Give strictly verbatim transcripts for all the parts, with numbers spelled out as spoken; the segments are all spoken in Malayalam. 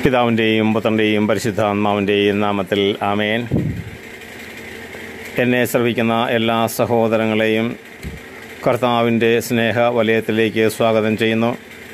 പിതാവിൻ്റെയും പുത്രൻ്റെയും പരിശുദ്ധാത്മാവിൻ്റെയും നാമത്തിൽ ആമേൻ. എന്നെ ശ്രവിക്കുന്ന എല്ലാ സഹോദരങ്ങളെയും കർത്താവിൻ്റെ സ്നേഹ വലയത്തിലേക്ക് സ്വാഗതം ചെയ്യുന്നു.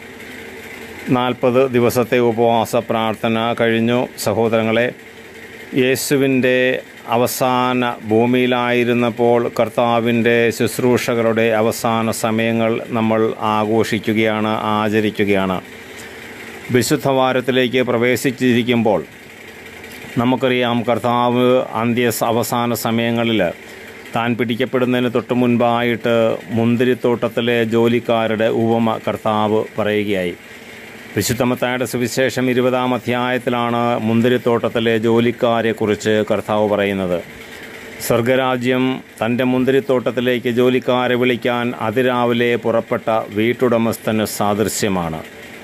നാൽപ്പത് ദിവസത്തെ ഉപവാസ പ്രാർത്ഥന കഴിഞ്ഞു. സഹോദരങ്ങളെ, യേശുവിൻ്റെ അവസാന ഭൂമിയിലായിരുന്നപ്പോൾ കർത്താവിൻ്റെ ശുശ്രൂഷകളുടെ അവസാന സമയങ്ങൾ നമ്മൾ ആഘോഷിക്കുകയാണ്, ആചരിക്കുകയാണ്. വിശുദ്ധവാരത്തിലേക്ക് പ്രവേശിച്ചിരിക്കുമ്പോൾ നമുക്കറിയാം, കർത്താവ് അന്ത്യ അവസാന സമയങ്ങളിൽ താൻ പിടിക്കപ്പെടുന്നതിന് തൊട്ട് മുൻപായിട്ട് മുന്തിരിത്തോട്ടത്തിലെ ജോലിക്കാരുടെ ഉപമ കർത്താവ് പറയുകയായി. വിശുദ്ധ മത്തായിയുടെ സുവിശേഷം ഇരുപതാം അധ്യായത്തിലാണ് മുന്തിരിത്തോട്ടത്തിലെ ജോലിക്കാരെക്കുറിച്ച് കർത്താവ് പറയുന്നത്. സ്വർഗരാജ്യം തൻ്റെ മുന്തിരിത്തോട്ടത്തിലേക്ക് ജോലിക്കാരെ വിളിക്കാൻ അതിരാവിലെ പുറപ്പെട്ട വീട്ടുടമസ്ഥന് സാദൃശ്യമാണ്.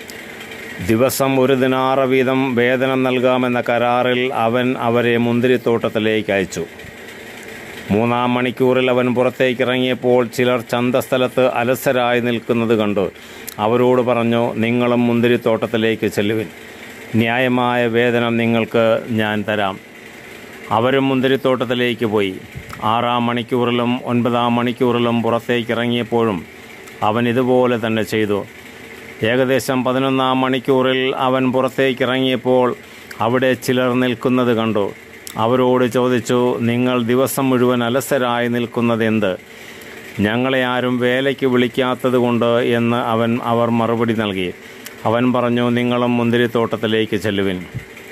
ദിവസം ഒരു ദിനാറ വീതം വേതനം നൽകാമെന്ന കരാറിൽ അവൻ അവരെ മുന്തിരിത്തോട്ടത്തിലേക്ക് അയച്ചു. മൂന്നാം മണിക്കൂറിൽ അവൻ പുറത്തേക്കിറങ്ങിയപ്പോൾ ചിലർ ചന്തസ്ഥലത്ത് അലസരായി നിൽക്കുന്നത് കണ്ടു. അവരോട് പറഞ്ഞു, നിങ്ങളും മുന്തിരിത്തോട്ടത്തിലേക്ക് ചെല്ലുവിൻ, ന്യായമായ വേതനം നിങ്ങൾക്ക് ഞാൻ തരാം. അവരും മുന്തിരിത്തോട്ടത്തിലേക്ക് പോയി. ആറാം മണിക്കൂറിലും ഒൻപതാം മണിക്കൂറിലും പുറത്തേക്കിറങ്ങിയപ്പോഴും അവൻ ഇതുപോലെ തന്നെ ചെയ്തു. ഏകദേശം പതിനൊന്നാം മണിക്കൂറിൽ അവൻ പുറത്തേക്കിറങ്ങിയപ്പോൾ അവിടെ ചിലർ നിൽക്കുന്നത് കണ്ടു. അവരോട് ചോദിച്ചു, നിങ്ങൾ ദിവസം മുഴുവൻ അലസരായി നിൽക്കുന്നതെന്ത്? ഞങ്ങളെ ആരും വേലയ്ക്ക് വിളിക്കാത്തത് കൊണ്ട് എന്ന് അവൻ അവർ മറുപടി നൽകി. അവൻ പറഞ്ഞു, നിങ്ങളും മുന്തിരിത്തോട്ടത്തിലേക്ക് ചെല്ലുവിൻ.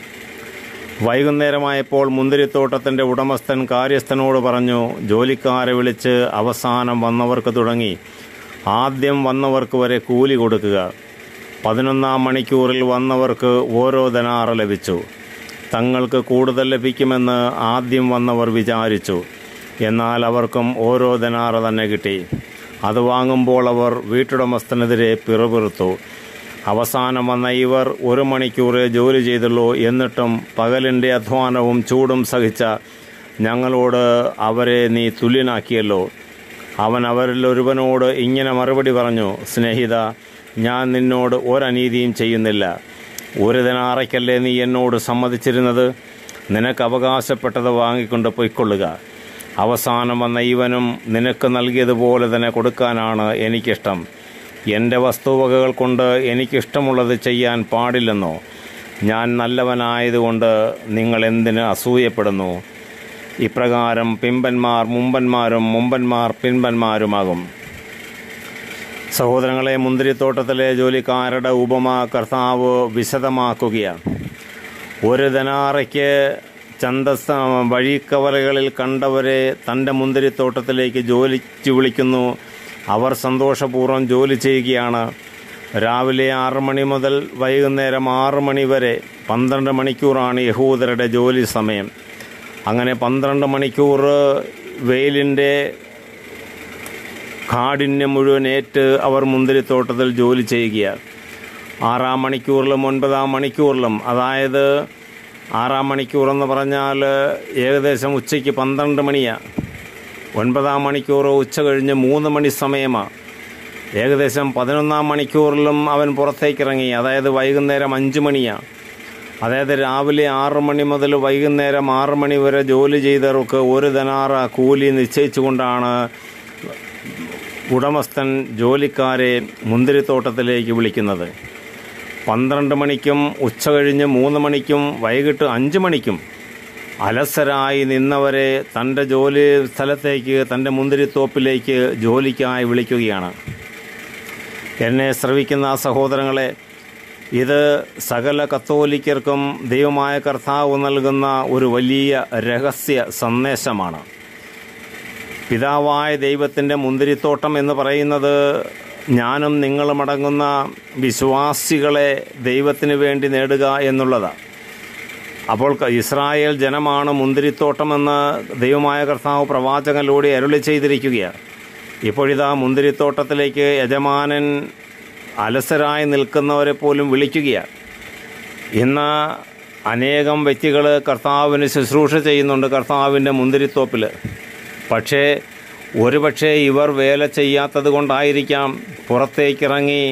വൈകുന്നേരമായപ്പോൾ മുന്തിരിത്തോട്ടത്തിൻ്റെ ഉടമസ്ഥൻ കാര്യസ്ഥനോട് പറഞ്ഞു, ജോലിക്കാരെ വിളിച്ച് അവസാനം വന്നവർക്ക് തുടങ്ങി ആദ്യം വന്നവർക്ക് വരെ കൂലി കൊടുക്കുക. പതിനൊന്നാം മണിക്കൂറിൽ വന്നവർക്ക് ഓരോ ദനാറ് ലഭിച്ചു. തങ്ങൾക്ക് കൂടുതൽ ലഭിക്കുമെന്ന് ആദ്യം വന്നവർ വിചാരിച്ചു. എന്നാൽ അവർക്കും ഓരോ ദനാറ് തന്നെ കിട്ടി. അത് വാങ്ങുമ്പോൾ അവർ വീട്ടുടമസ്ഥനെതിരെ പിറുപിറുത്തു. അവസാനം വന്ന ഇവർ ഒരു മണിക്കൂറേ ജോലി ചെയ്തുള്ളൂ, എന്നിട്ടും പകലിൻ്റെ അധ്വാനവും ചൂടും സഹിച്ച ഞങ്ങളോട് അവരെ നീ തുല്യനാക്കിയല്ലോ. അവൻ അവരിൽ ഒരുവനോട് ഇങ്ങനെ മറുപടി പറഞ്ഞു, സ്നേഹിത, ഞാൻ നിന്നോട് ഒരനീതിയും ചെയ്യുന്നില്ല. ഒരു ദിനാറയ്ക്കല്ലേ നീ എന്നോട് സമ്മതിച്ചിരുന്നത്? നിനക്ക് അവകാശപ്പെട്ടത് വാങ്ങിക്കൊണ്ട് പൊയ്ക്കൊള്ളുക. അവസാനം വന്ന ഇവനും നിനക്ക് നൽകിയതുപോലെ തന്നെ കൊടുക്കാനാണ് എനിക്കിഷ്ടം. എൻ്റെ വസ്തുവകകൾ കൊണ്ട് എനിക്കിഷ്ടമുള്ളത് ചെയ്യാൻ പാടില്ലെന്നോ? ഞാൻ നല്ലവനായതുകൊണ്ട് നിങ്ങൾ എന്തിന് അസൂയപ്പെടുന്നു? ഇപ്രകാരം പിമ്പന്മാർ മുമ്പന്മാരും മുമ്പന്മാർ പിൻപന്മാരുമാകും. സഹോദരങ്ങളെ, മുന്തിരിത്തോട്ടത്തിലെ ജോലിക്കാരുടെ ഉപമ കർത്താവ് വിശദമാക്കുകയാണ്. ഒരു ദനാറയ്ക്ക് ചന്തസ്ഥ വഴിക്കവലകളിൽ കണ്ടവരെ തൻ്റെ മുന്തിരിത്തോട്ടത്തിലേക്ക് ജോലിക്ക് വിളിക്കുന്നു. അവർ സന്തോഷപൂർവ്വം ജോലി ചെയ്യുകയാണ്. രാവിലെ ആറ് മണി മുതൽ വൈകുന്നേരം ആറ് മണി വരെ പന്ത്രണ്ട് മണിക്കൂറാണ് യഹൂദരുടെ ജോലി സമയം. അങ്ങനെ പന്ത്രണ്ട് മണിക്കൂർ വെയിലിൻ്റെ കാഠിന്യം മുഴുവൻ ഏറ്റ് അവർ മുന്തിരിത്തോട്ടത്തിൽ ജോലി ചെയ്യുകയാണ്. ആറാം മണിക്കൂറിലും ഒൻപതാം മണിക്കൂറിലും, അതായത് ആറാം മണിക്കൂറെന്ന് പറഞ്ഞാൽ ഏകദേശം ഉച്ചയ്ക്ക് പന്ത്രണ്ട് മണിയാണ്. ഒൻപതാം മണിക്കൂർ ഉച്ച കഴിഞ്ഞ് മൂന്ന് മണി സമയമാണ്. ഏകദേശം പതിനൊന്നാം മണിക്കൂറിലും അവൻ പുറത്തേക്കിറങ്ങി, അതായത് വൈകുന്നേരം അഞ്ച് മണിയാണ്. അതായത് രാവിലെ ആറ് മണി മുതൽ വൈകുന്നേരം ആറ് മണി വരെ ജോലി ചെയ്തവർക്ക് ഒരു ദനാറ കൂലി നിശ്ചയിച്ചുകൊണ്ടാണ് ഉടമസ്ഥൻ ജോലിക്കാരെ മുന്തിരിത്തോട്ടത്തിലേക്ക് വിളിക്കുന്നത്. പന്ത്രണ്ട് മണിക്കും ഉച്ച കഴിഞ്ഞ് മൂന്ന് മണിക്കും വൈകിട്ട് അഞ്ച് മണിക്കും അലസരായി നിന്നവരെ തൻ്റെ ജോലി സ്ഥലത്തേക്ക്, തൻ്റെ മുന്തിരിത്തോപ്പിലേക്ക് ജോലിക്കായി വിളിക്കുകയാണ്. എന്നെ ശ്രവിക്കുന്ന സഹോദരങ്ങളെ, ഇത് സകല കത്തോലിക്കർക്കും ദൈവമായ കർത്താവ് നൽകുന്ന ഒരു വലിയ രഹസ്യ സന്ദേശമാണ്. പിതാവായ ദൈവത്തിൻ്റെ മുന്തിരിത്തോട്ടം എന്ന് പറയുന്നത് ഞാനും നിങ്ങളുമടങ്ങുന്ന വിശ്വാസികളെ ദൈവത്തിന് വേണ്ടി നേടുക എന്നുള്ളതാണ്. അപ്പോൾ ഇസ്രായേൽ ജനമാണ് മുന്തിരിത്തോട്ടമെന്ന് ദൈവമായ കർത്താവ് പ്രവാചകനിലൂടെ അരുളി ചെയ്തിരിക്കുകയാണ്. ഇപ്പോഴിതാ മുന്തിരിത്തോട്ടത്തിലേക്ക് യജമാനൻ അലസരായി നിൽക്കുന്നവരെ പോലും വിളിക്കുകയാണ്. ഇന്ന് അനേകം വ്യക്തികൾ കർത്താവിന് ശുശ്രൂഷ ചെയ്യുന്നുണ്ട് കർത്താവിൻ്റെ മുന്തിരിത്തോപ്പിൽ. പക്ഷേ ഒരുപക്ഷെ ഇവർ വേല ചെയ്യാത്തത് കൊണ്ടായിരിക്കാം പുറത്തേക്കിറങ്ങി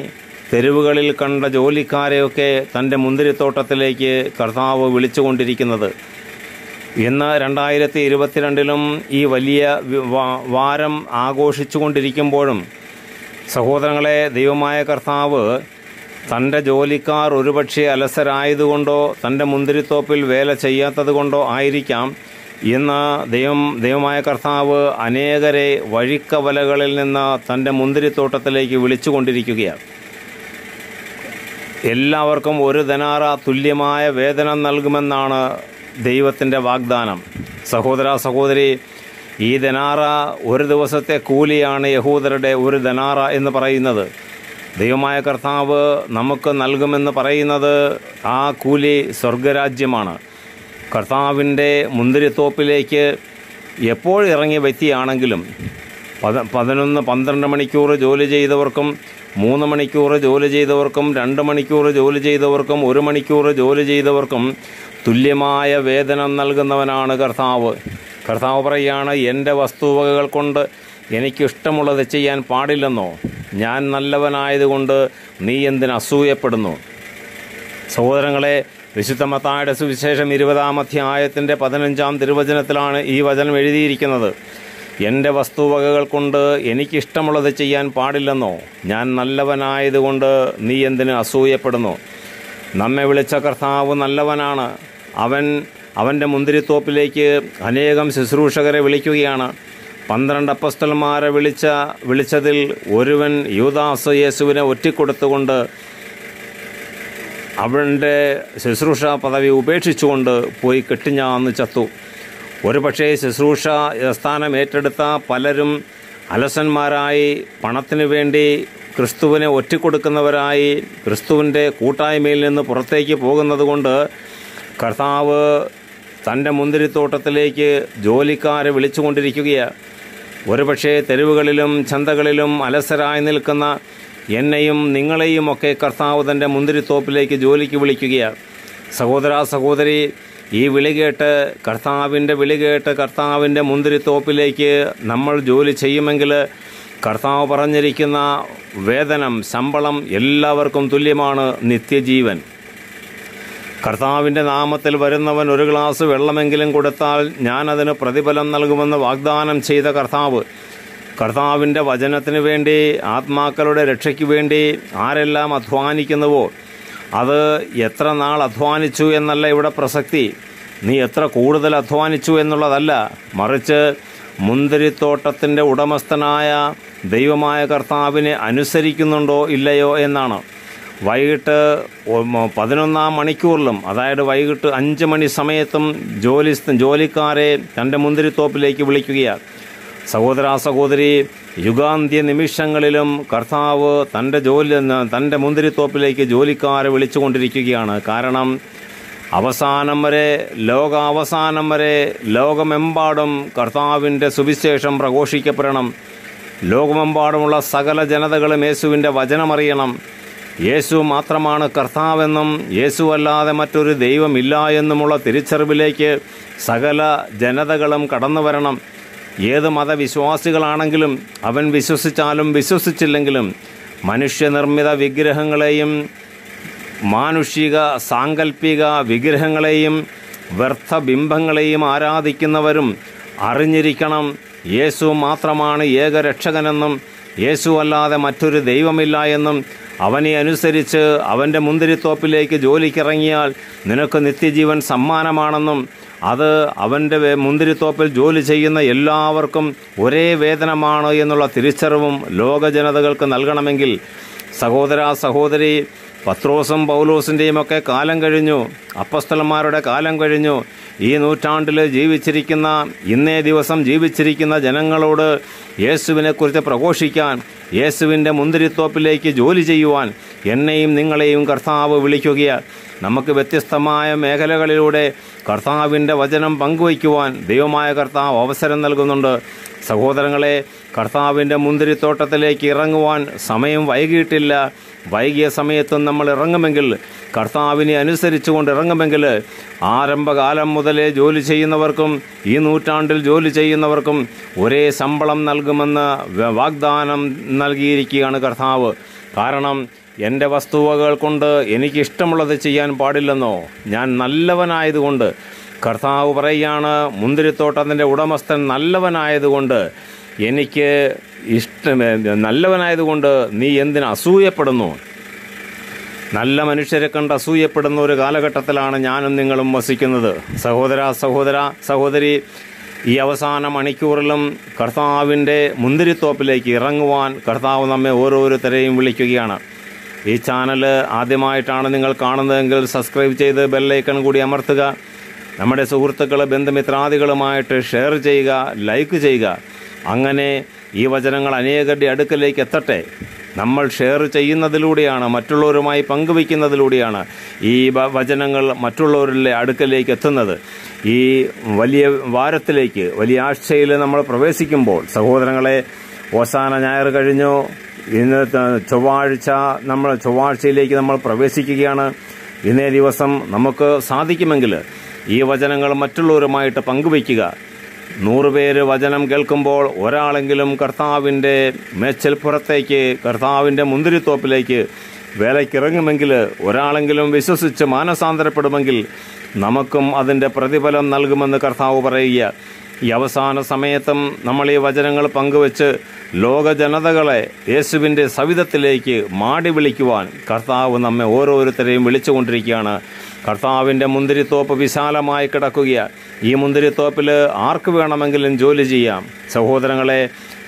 തെരുവുകളിൽ കണ്ട ജോലിക്കാരെയൊക്കെ തൻ്റെ മുന്തിരിത്തോട്ടത്തിലേക്ക് കർത്താവ് വിളിച്ചുകൊണ്ടിരിക്കുന്നത്. ഇന്ന് രണ്ടായിരത്തി ഇരുപത്തിരണ്ടിലും ഈ വലിയ വാരം ആഘോഷിച്ചു കൊണ്ടിരിക്കുമ്പോഴും സഹോദരങ്ങളെ, ദൈവമായ കർത്താവ് തൻ്റെ ജോലിക്കാർ ഒരുപക്ഷെ അലസരായതുകൊണ്ടോ തൻ്റെ മുന്തിരിത്തോപ്പിൽ വേല ചെയ്യാത്തത് കൊണ്ടോ ആയിരിക്കാം ഇന്ന് ദൈവം ദൈവമായ കർത്താവ് അനേകരെ വഴിക്കവലകളിൽ നിന്ന് തൻ്റെ മുന്തിരിത്തോട്ടത്തിലേക്ക് വിളിച്ചുകൊണ്ടിരിക്കുകയാണ്. എല്ലാവർക്കും ഒരു ധനാറ തുല്യമായ വേതനം നൽകുമെന്നാണ് ദൈവത്തിൻ്റെ വാഗ്ദാനം. സഹോദര സഹോദരി, ഈ ധനാറ ഒരു ദിവസത്തെ കൂലിയാണ് യഹൂദരുടെ ഒരു ധനാറ എന്ന് പറയുന്നത്. ദൈവമായ കർത്താവ് നമുക്ക് നൽകുമെന്ന് പറയുന്നത് ആ കൂലി സ്വർഗരാജ്യമാണ്. കർത്താവിൻ്റെ മുന്തിരിത്തോപ്പിലേക്ക് എപ്പോൾ ഇറങ്ങിയ വ്യക്തിയാണെങ്കിലും പത പതിനൊന്ന് പന്ത്രണ്ട് മണിക്കൂർ ജോലി ചെയ്തവർക്കും മൂന്ന് മണിക്കൂർ ജോലി ചെയ്തവർക്കും രണ്ട് മണിക്കൂർ ജോലി ചെയ്തവർക്കും ഒരു മണിക്കൂർ ജോലി ചെയ്തവർക്കും തുല്യമായ വേതനം നൽകുന്നവനാണ് കർത്താവ്. കർത്താവ് പറയുകയാണ്, എൻ്റെ വസ്തുവകകൾ കൊണ്ട് എനിക്കിഷ്ടമുള്ളത് ചെയ്യാൻ പാടില്ലെന്നോ? ഞാൻ നല്ലവനായതുകൊണ്ട് നീ എന്തിന് അസൂയപ്പെടുന്നു? സഹോദരങ്ങളെ, വിശുദ്ധ മത്തായിയുടെ സുവിശേഷം ഇരുപതാം അധ്യായത്തിൻ്റെ പതിനഞ്ചാം തിരുവചനത്തിലാണ് ഈ വചനം എഴുതിയിരിക്കുന്നത്. എൻ്റെ വസ്തുവകകൾ കൊണ്ട് എനിക്കിഷ്ടമുള്ളത് ചെയ്യാൻ പാടില്ലെന്നോ? ഞാൻ നല്ലവനായതുകൊണ്ട് നീ എന്തിന് അസൂയപ്പെടുന്നു? നമ്മെ വിളിച്ച കർത്താവ് നല്ലവനാണ്. അവൻ അവൻ്റെ മുന്തിരിത്തോപ്പിലേക്ക് അനേകം ശുശ്രൂഷകരെ വിളിക്കുകയാണ്. പന്ത്രണ്ട് അപ്പസ്തലന്മാരെ വിളിച്ച വിളിച്ചതിൽ ഒരുവൻ യൂദാസ് യേശുവിനെ ഒറ്റിക്കൊടുത്തുകൊണ്ട് അവൻ്റെ ശുശ്രൂഷ പദവി ഉപേക്ഷിച്ചുകൊണ്ട് പോയി കെട്ടിഞ്ഞാന്ന് ചത്തു. ഒരുപക്ഷേ ശുശ്രൂഷ സ്ഥാനം ഏറ്റെടുത്ത പലരും അലസന്മാരായി, പണത്തിനു വേണ്ടി ക്രിസ്തുവിനെ ഒറ്റിക്കൊടുക്കുന്നവരായി, ക്രിസ്തുവിൻ്റെ കൂട്ടായ്മയിൽ നിന്ന് പുറത്തേക്ക് പോകുന്നത് കൊണ്ട് കർത്താവ് തൻ്റെ മുന്തിരിത്തോട്ടത്തിലേക്ക് ജോലിക്കാരെ വിളിച്ചുകൊണ്ടിരിക്കുകയാണ്. ഒരുപക്ഷേ തെരുവുകളിലും ചന്തകളിലും അലസരായി നിൽക്കുന്ന എന്നെയും നിങ്ങളെയുമൊക്കെ കർത്താവ് തൻ്റെ മുന്തിരിത്തോപ്പിലേക്ക് ജോലിക്ക് വിളിക്കുകയാണ്. സഹോദര സഹോദരി, ഈ വിളി കേട്ട് കർത്താവിൻ്റെ വിളി കേട്ട് കർത്താവിൻ്റെ മുന്തിരിത്തോപ്പിലേക്ക് നമ്മൾ ജോലി ചെയ്യുമെങ്കിൽ കർത്താവ് പറഞ്ഞിരിക്കുന്ന വേതനം, ശമ്പളം എല്ലാവർക്കും തുല്യമാണ്, നിത്യജീവൻ. കർത്താവിൻ്റെ നാമത്തിൽ വരുന്നവൻ ഒരു ഗ്ലാസ് വെള്ളമെങ്കിലും കൊടുത്താൽ ഞാനതിന് പ്രതിഫലം നൽകുമെന്ന് വാഗ്ദാനം ചെയ്ത കർത്താവ്, കർത്താവിൻ്റെ വചനത്തിന് വേണ്ടി, ആത്മാക്കളുടെ രക്ഷയ്ക്ക് വേണ്ടി ആരെല്ലാം അധ്വാനിക്കുന്നുവോ അത് എത്ര നാൾ അധ്വാനിച്ചു എന്നല്ല ഇവിടെ പ്രസക്തി. നീ എത്ര കൂടുതൽ അധ്വാനിച്ചു എന്നുള്ളതല്ല, മറിച്ച് മുന്തിരിത്തോട്ടത്തിൻ്റെ ഉടമസ്ഥനായ ദൈവമായ കർത്താവിനെ അനുസരിക്കുന്നുണ്ടോ ഇല്ലയോ എന്നാണ്. വൈകിട്ട് പതിനൊന്നാം മണിക്കൂറിലും, അതായത് വൈകിട്ട് അഞ്ച് മണി സമയത്തും ജോലി ജോലിക്കാരെ തൻ്റെ മുന്തിരിത്തോപ്പിലേക്ക് വിളിക്കുകയാണ്. സഹോദര സഹോദരി, യുഗാന്ത്യ നിമിഷങ്ങളിലും കർത്താവ് തൻ്റെ ജോലി തൻ്റെ മുന്തിരിത്തോപ്പിലേക്ക് ജോലിക്കാരെ വിളിച്ചുകൊണ്ടിരിക്കുകയാണ്. കാരണം അവസാനം വരെ, ലോകാവസാനം വരെ ലോകമെമ്പാടും കർത്താവിൻ്റെ സുവിശേഷം പ്രഘോഷിക്കപ്പെടണം. ലോകമെമ്പാടുമുള്ള സകല ജനതകളും യേശുവിൻ്റെ വചനമറിയണം. യേശു മാത്രമാണ് കർത്താവെന്നും യേശുവല്ലാതെ മറ്റൊരു ദൈവമില്ല എന്നുമുള്ള തിരിച്ചറിവിലേക്ക് സകല ജനതകളും കടന്നു വരണം. ഏത് മതവിശ്വാസികളാണെങ്കിലും അവൻ വിശ്വസിച്ചാലും വിശ്വസിച്ചില്ലെങ്കിലും മനുഷ്യനിർമ്മിത വിഗ്രഹങ്ങളെയും മാനുഷിക സാങ്കല്പിക വിഗ്രഹങ്ങളെയും വ്യർത്ഥബിംബങ്ങളെയും ആരാധിക്കുന്നവരും അറിഞ്ഞിരിക്കണം, യേശു മാത്രമാണ് ഏകരക്ഷകനെന്നും യേശു അല്ലാതെ മറ്റൊരു ദൈവമില്ല എന്നും അവനെ അനുസരിച്ച് അവൻ്റെ മുന്തിരിത്തോപ്പിലേക്ക് ജോലിക്കിറങ്ങിയാൽ നിനക്ക് നിത്യജീവൻ സമ്മാനമാണെന്നും അത് അവൻ്റെ മുന്തിരിത്തോപ്പിൽ ജോലി ചെയ്യുന്ന എല്ലാവർക്കും ഒരേ വേതനമാണ് എന്നുള്ള തിരിച്ചറിവും ലോക ജനതകൾക്ക് നൽകണമെങ്കിൽ സഹോദര സഹോദരി, പത്രോസും പൗലോസിൻ്റെയും ഒക്കെ കാലം കഴിഞ്ഞു, അപ്പസ്തലന്മാരുടെ കാലം കഴിഞ്ഞു. ഈ നൂറ്റാണ്ടിൽ ജീവിച്ചിരിക്കുന്ന, ഇന്നേ ദിവസം ജീവിച്ചിരിക്കുന്ന ജനങ്ങളോട് യേശുവിനെക്കുറിച്ച് പ്രഘോഷിക്കാൻ, യേശുവിൻ്റെ മുന്തിരിത്തോപ്പിലേക്ക് ജോലി ചെയ്യുവാൻ എന്നെയും നിങ്ങളെയും കർത്താവ് വിളിക്കുകയാണ്. നമുക്ക് വ്യത്യസ്തമായ മേഖലകളിലൂടെ കർത്താവിൻ്റെ വചനം പങ്കുവയ്ക്കുവാൻ ദൈവമായ കർത്താവ് അവസരം നൽകുന്നുണ്ട്. സഹോദരങ്ങളെ, കർത്താവിൻ്റെ മുന്തിരിത്തോട്ടത്തിലേക്ക് ഇറങ്ങുവാൻ സമയം വൈകിയിട്ടില്ല. വൈകിയ സമയത്തും നമ്മൾ ഇറങ്ങുമെങ്കിൽ, കർത്താവിനെ അനുസരിച്ചുകൊണ്ട് ഇറങ്ങുമെങ്കിൽ, ആരംഭകാലം മുതലേ ജോലി ചെയ്യുന്നവർക്കും ഈ നൂറ്റാണ്ടിൽ ജോലി ചെയ്യുന്നവർക്കും ഒരേ ശമ്പളം നൽകുമെന്ന് വാഗ്ദാനം നൽകിയിരിക്കുകയാണ് കർത്താവ്. കാരണം എൻ്റെ വസ്തുവകൾ കൊണ്ട് എനിക്കിഷ്ടമുള്ളത് ചെയ്യാൻ പാടില്ലെന്നോ? ഞാൻ നല്ലവനായതുകൊണ്ട്, കർത്താവ് പറയുകയാണ്, മുന്തിരിത്തോട്ടത്തിൻ്റെ ഉടമസ്ഥൻ നല്ലവനായതുകൊണ്ട്, എനിക്ക് ഇഷ്ടം നല്ലവനായതുകൊണ്ട് നീ എന്തിന് അസൂയപ്പെടുന്നു? നല്ല മനുഷ്യരെ കണ്ട് അസൂയപ്പെടുന്ന ഒരു കാലഘട്ടത്തിലാണ് ഞാനും നിങ്ങളും വസിക്കുന്നത്. സഹോദര സഹോദര സഹോദരി, ഈ അവസാന മണിക്കൂറിലും കർത്താവിൻ്റെ മുന്തിരിത്തോപ്പിലേക്ക് ഇറങ്ങുവാൻ കർത്താവ് നമ്മെ ഓരോരുത്തരെയും വിളിക്കുകയാണ്. ഈ ചാനൽ ആദ്യമായിട്ടാണ് നിങ്ങൾ കാണുന്നതെങ്കിൽ സബ്സ്ക്രൈബ് ചെയ്ത് ബെല്ലൈക്കൺ കൂടി അമർത്തുക. നമ്മുടെ സുഹൃത്തുക്കൾ, ബന്ധുമിത്രാദികളുമായിട്ട് ഷെയർ ചെയ്യുക, ലൈക്ക് ചെയ്യുക. അങ്ങനെ ഈ വചനങ്ങൾ അനേകരുടെ അടുക്കലേക്ക് എത്തട്ടെ. നമ്മൾ ഷെയർ ചെയ്യുന്നതിലൂടെയാണ്, മറ്റുള്ളവരുമായി പങ്കുവയ്ക്കുന്നതിലൂടെയാണ് ഈ വചനങ്ങൾ മറ്റുള്ളവരുടെ അടുക്കലേക്ക് എത്തുന്നത്. ഈ വലിയ വാരത്തിലേക്ക്, വലിയ ആഴ്ചയിൽ നമ്മൾ പ്രവേശിക്കുമ്പോൾ സഹോദരങ്ങളെ, ഓശാന ഞായർ കഴിഞ്ഞു, ഇന്ന് ചൊവ്വാഴ്ച നമ്മൾ ചൊവ്വാഴ്ചയിലേക്ക് നമ്മൾ പ്രവേശിക്കുകയാണ്. ഇന്നേ ദിവസം നമുക്ക് സാധിക്കുമെങ്കിൽ ഈ വചനങ്ങൾ മറ്റുള്ളവരുമായിട്ട് പങ്കുവയ്ക്കുക. നൂറുപേര് വചനം കേൾക്കുമ്പോൾ ഒരാളെങ്കിലും കർത്താവിൻ്റെ മേച്ചൽപ്പുറത്തേക്ക്, കർത്താവിൻ്റെ മുന്തിരിത്തോപ്പിലേക്ക് വേലയ്ക്കിറങ്ങുമെങ്കിൽ, ഒരാളെങ്കിലും വിശ്വസിച്ച് മാനസാന്തരപ്പെടുമെങ്കിൽ നമുക്കും അതിൻ്റെ പ്രതിഫലം നൽകുമെന്ന് കർത്താവ് പറയുക. ഈ അവസാന സമയത്തും നമ്മൾ ഈ വചനങ്ങൾ പങ്കുവച്ച് ലോക ജനതകളെ യേശുവിൻ്റെ സവിധത്തിലേക്ക് മാടി വിളിക്കുവാൻ കർത്താവ് നമ്മെ ഓരോരുത്തരെയും വിളിച്ചുകൊണ്ടിരിക്കുകയാണ്. കർത്താവിൻ്റെ മുന്തിരിത്തോപ്പ് വിശാലമായി കിടക്കുകയാണ്. ഈ മുന്തിരിത്തോപ്പിൽ ആർക്ക് വേണമെങ്കിലും ജോലി ചെയ്യാം. സഹോദരങ്ങളെ,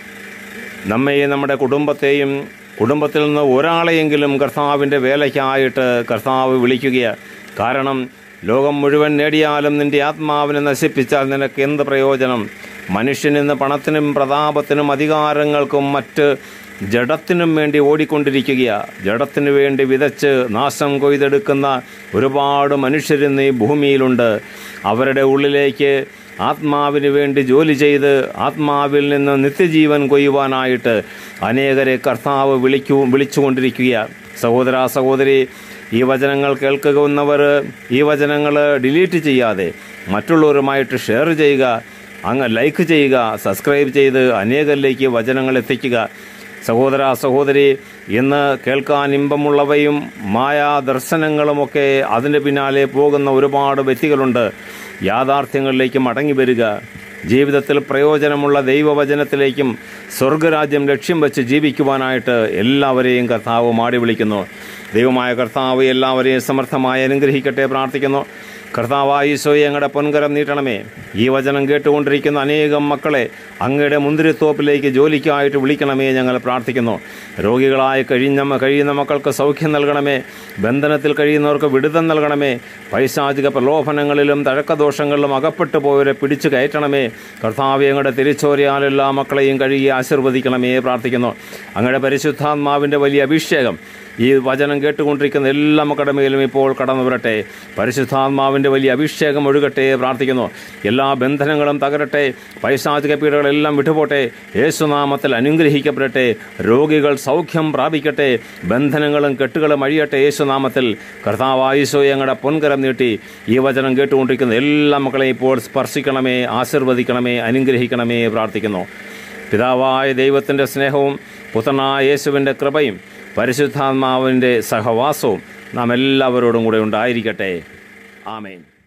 നമ്മെയും നമ്മുടെ കുടുംബത്തെയും, കുടുംബത്തിൽ നിന്ന് ഒരാളെയെങ്കിലും കർത്താവിൻ്റെ വേലയ്ക്കായിട്ട് കർത്താവ് വിളിക്കുകയാണ്. കാരണം ലോകം മുഴുവൻ നേടിയാലും നിന്റെ ആത്മാവിനെ നശിപ്പിച്ചാൽ നിനക്ക് എന്ത് പ്രയോജനം? മനുഷ്യനിന്ന് പണത്തിനും പ്രതാപത്തിനും അധികാരങ്ങൾക്കും മറ്റ് ജഡത്തിനും വേണ്ടി ഓടിക്കൊണ്ടിരിക്കുകയാണ്. ജഡത്തിനു വേണ്ടി വിതച്ച് നാശം കൊയ്തെടുക്കുന്ന ഒരുപാട് മനുഷ്യരിന്ന് ഈ ഭൂമിയിലുണ്ട്. അവരുടെ ഉള്ളിലേക്ക് ആത്മാവിന് വേണ്ടി ജോലി ചെയ്ത് ആത്മാവിൽ നിന്ന് നിത്യജീവൻ കൊയ്യുവാനായിട്ട് അനേകരെ കർത്താവ് വിളിക്കൂ വിളിച്ചുകൊണ്ടിരിക്കുകയാണ്. സഹോദര സഹോദരി, ഈ വചനങ്ങൾ കേൾക്കുന്നവർ ഈ വചനങ്ങൾ ഡിലീറ്റ് ചെയ്യാതെ മറ്റുള്ളവരുമായിട്ട് ഷെയർ ചെയ്യുക, അങ്ങ് ലൈക്ക് ചെയ്യുക, സബ്സ്ക്രൈബ് ചെയ്ത് അനേകരിലേക്ക് വചനങ്ങൾ എത്തിക്കുക. സഹോദര സഹോദരി, ഇന്ന് കേൾക്കാൻ ഇമ്പമുള്ളവയും മായാ ദർശനങ്ങളുമൊക്കെ അതിൻ്റെ പിന്നാലെ പോകുന്ന ഒരുപാട് വ്യക്തികളുണ്ട്. യാഥാർത്ഥ്യങ്ങളിലേക്ക് മടങ്ങി വരിക. ജീവിതത്തിൽ പ്രയോജനമുള്ള ദൈവവചനത്തിലേക്കും സ്വർഗരാജ്യം ലക്ഷ്യം വെച്ച് ജീവിക്കുവാനായിട്ട് എല്ലാവരെയും കർത്താവ് മാടി വിളിക്കുന്നു. ദൈവമായ കർത്താവ് എല്ലാവരെയും സമർത്ഥമായി അനുഗ്രഹിക്കട്ടെ പ്രാർത്ഥിക്കുന്നു. കർത്താവായ ഈശോയെ, ഞങ്ങളുടെ പൊൻകരം നീട്ടണമേ. ഈ വചനം കേട്ടുകൊണ്ടിരിക്കുന്ന അനേകം മക്കളെ അങ്ങയുടെ മുന്തിരിത്തോപ്പിലേക്ക് ജോലിക്കായിട്ട് വിളിക്കണമേ ഞങ്ങൾ പ്രാർത്ഥിക്കുന്നു. രോഗികളായി കഴിഞ്ഞ കഴിയുന്ന മക്കൾക്ക് സൗഖ്യം നൽകണമേ. ബന്ധനത്തിൽ കഴിയുന്നവർക്ക് വിടുതൽ നൽകണമേ. പൈശാചിക പ്രലോഭനങ്ങളിലും തഴക്കദോഷങ്ങളിലും അകപ്പെട്ടു പോയവരെ പിടിച്ചു കയറ്റണമേ. കർത്താവ് ഞങ്ങളുടെ തിരിച്ചോരയാൽ എല്ലാ മക്കളെയും കഴുകി ആശീർവദിക്കണമേ പ്രാർത്ഥിക്കുന്നു. അങ്ങയുടെ പരിശുദ്ധാത്മാവിൻ്റെ വലിയ അഭിഷേകം ഈ വചനം കേട്ടുകൊണ്ടിരിക്കുന്ന എല്ലാ മക്കളുടെ മേലും ഇപ്പോൾ കടന്നു വരട്ടെ. പരിശുദ്ധാത്മാവിൻ്റെ വലിയ അഭിഷേകം ഒഴുകട്ടെ പ്രാർത്ഥിക്കുന്നു. എല്ലാ ബന്ധനങ്ങളും തകരട്ടെ. പൈശാചിക പീഡകളെല്ലാം വിട്ടുപോട്ടെ. യേശുനാമത്തിൽ അനുഗ്രഹിക്കപ്പെടട്ടെ. രോഗികൾ സൗഖ്യം പ്രാപിക്കട്ടെ. ബന്ധനങ്ങളും കെട്ടുകളും അഴിയട്ടെ യേശുനാമത്തിൽ. കർത്താവായ ഈശോയെ, ഞങ്ങളുടെ പൊൻകരം നീട്ടി ഈ വചനം കേട്ടുകൊണ്ടിരിക്കുന്ന എല്ലാ മക്കളെയും ഇപ്പോൾ സ്പർശിക്കണമേ, ആശീർവദിക്കണമേ, അനുഗ്രഹിക്കണമേ പ്രാർത്ഥിക്കുന്നു. പിതാവായ ദൈവത്തിൻ്റെ സ്നേഹവും പുത്രനായ യേശുവിൻ്റെ കൃപയും പരിശുദ്ധാത്മാവിൻ്റെ സഹവാസവും നാം എല്ലാവരോടും കൂടെ ഉണ്ടായിരിക്കട്ടെ. ആമേൻ.